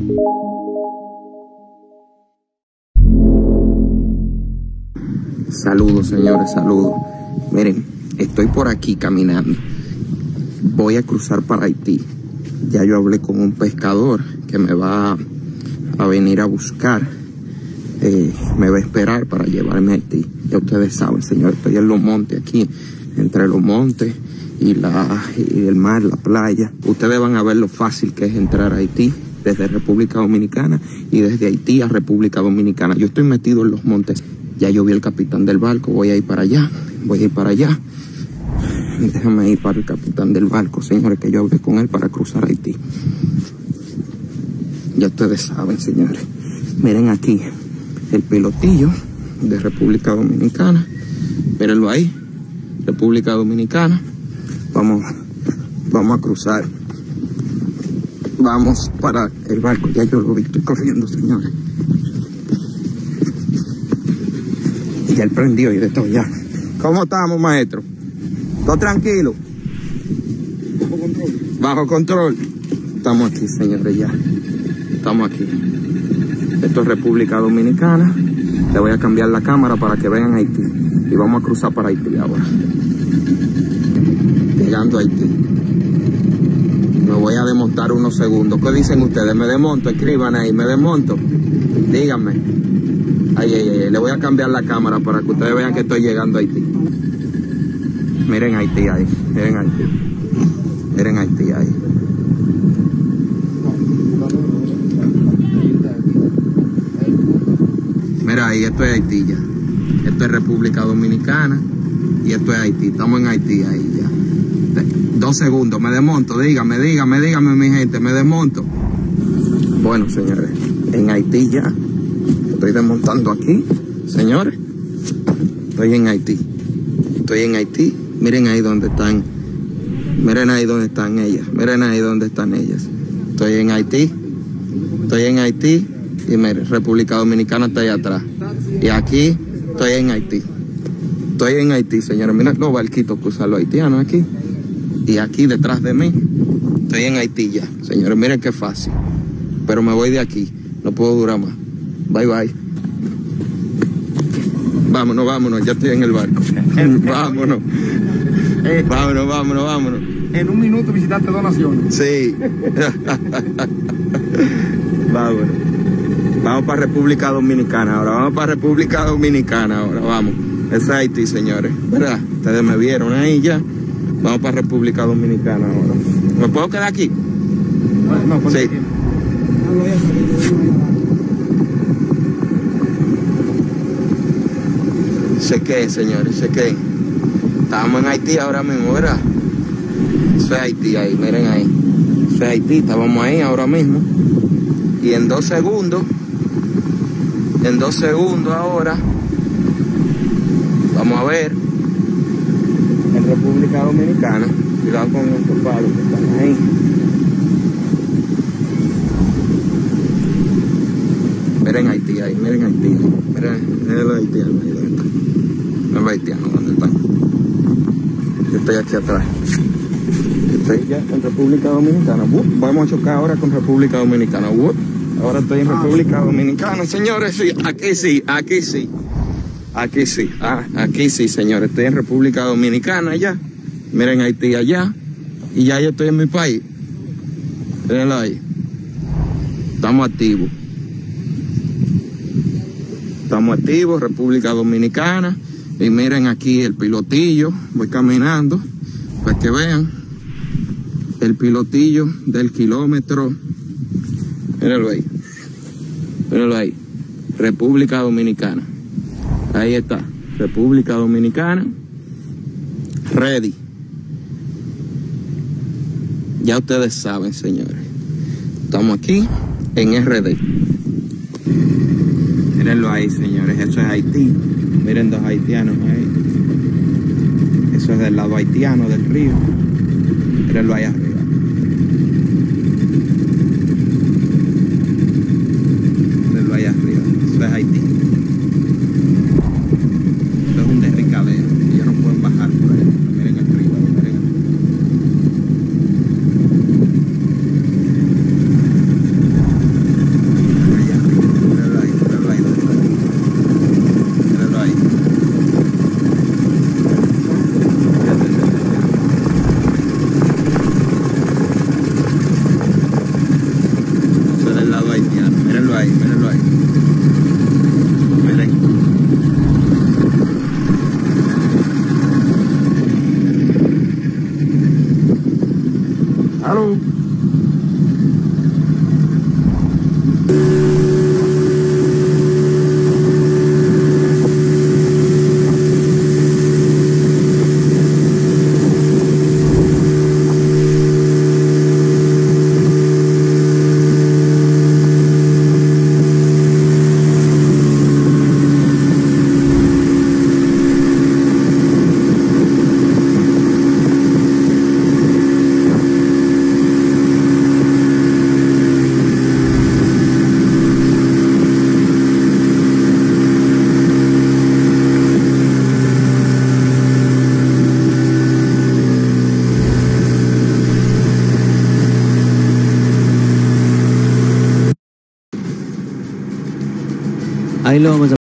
Saludos, señores, saludos. Miren, estoy por aquí caminando. Voy a cruzar para Haití. Ya yo hablé con un pescador que me va a venir a buscar. Me va a esperar para llevarme a Haití. Ya ustedes saben, señores, estoy en los montes aquí, entre los montes y el mar, la playa. Ustedes van a ver lo fácil que es entrar a Haití desde República Dominicana y desde Haití a República Dominicana. Yo estoy metido en los montes. Ya yo vi el capitán del barco, voy a ir para allá, Déjame ir para el capitán del barco, señores, que yo hablé con él para cruzar Haití. Ya ustedes saben, señores. Miren aquí, el pilotillo de República Dominicana. Mírenlo ahí, República Dominicana. Vamos a cruzar. Vamos para el barco, ya yo lo vi, estoy corriendo, señores. Ya él prendió y de todo ya. ¿Cómo estamos, maestro? ¿Todo tranquilo? Bajo control. Bajo control. Estamos aquí, señores, ya. Estamos aquí. Esto es República Dominicana. Le voy a cambiar la cámara para que vean Haití. Y vamos a cruzar para Haití ahora. Llegando a Haití. Me voy a desmontar unos segundos. ¿Qué dicen ustedes? ¿Me desmonto? Escriban ahí. ¿Me desmonto? Díganme. Ay, le voy a cambiar la cámara para que ustedes vean que estoy llegando a Haití. Miren Haití ahí, miren Haití. Miren Haití ahí. Mira ahí, esto es Haití ya. Esto es República Dominicana y esto es Haití. Estamos en Haití ahí ya. 2 segundos, me desmonto, dígame mi gente, me desmonto. Bueno, señores, en Haití ya. Estoy desmontando aquí, señores. Estoy en Haití. Miren ahí donde están. Miren ahí donde están ellas. Estoy en Haití. Y miren, República Dominicana está allá atrás. Y aquí estoy en Haití. Señores. Miren los barquitos cruzan los haitianos aquí. Y aquí detrás de mí. Estoy en Haití ya. Señores, miren qué fácil. Pero me voy de aquí. No puedo durar más. Bye, bye. Vámonos, ya estoy en el barco. Vámonos. Vámonos. En un minuto visitaste 2 naciones. Sí. Vámonos. Vamos para República Dominicana ahora. Vamos. Es Haití, señores. ¿Verdad? Ustedes me vieron ahí ya. Vamos para República Dominicana ahora. ¿Me puedo quedar aquí? No, sí. Sé que, señores, estamos en Haití ahora mismo, ¿verdad? Eso es Haití ahí, miren ahí. Eso es Haití, estábamos ahí ahora mismo. Y en 2 segundos ahora, vamos a ver en República Dominicana. Cuidado con estos palos que están ahí. Miren Haití ahí. Miren los haitianos ahí dentro. Miren los haitianos, ¿dónde están? Yo estoy aquí atrás. Estoy ya en República Dominicana. Vamos a chocar ahora con República Dominicana. Ahora estoy en República Dominicana, señores. Sí, aquí sí, señores. Estoy en República Dominicana ya. Miren Haití allá. Y ya yo estoy en mi país. Mírenlo ahí. Estamos activos. República Dominicana. Y miren aquí el pilotillo. Voy caminando para que vean el pilotillo del kilómetro. Mírenlo ahí. República Dominicana. Ahí está. República Dominicana. Ready. Ya ustedes saben, señores. Estamos aquí en RD. Mírenlo ahí, señores. Eso es Haití. Miren 2 haitianos ahí. Eso es del lado haitiano del río. Mírenlo ahí arriba. Eso es Haití. Eso es un derricadero. Ellos no pueden bajar por ahí. Miren arriba. ahí, mírenlo ahí. Miren. Aló. Ahí lo vamos a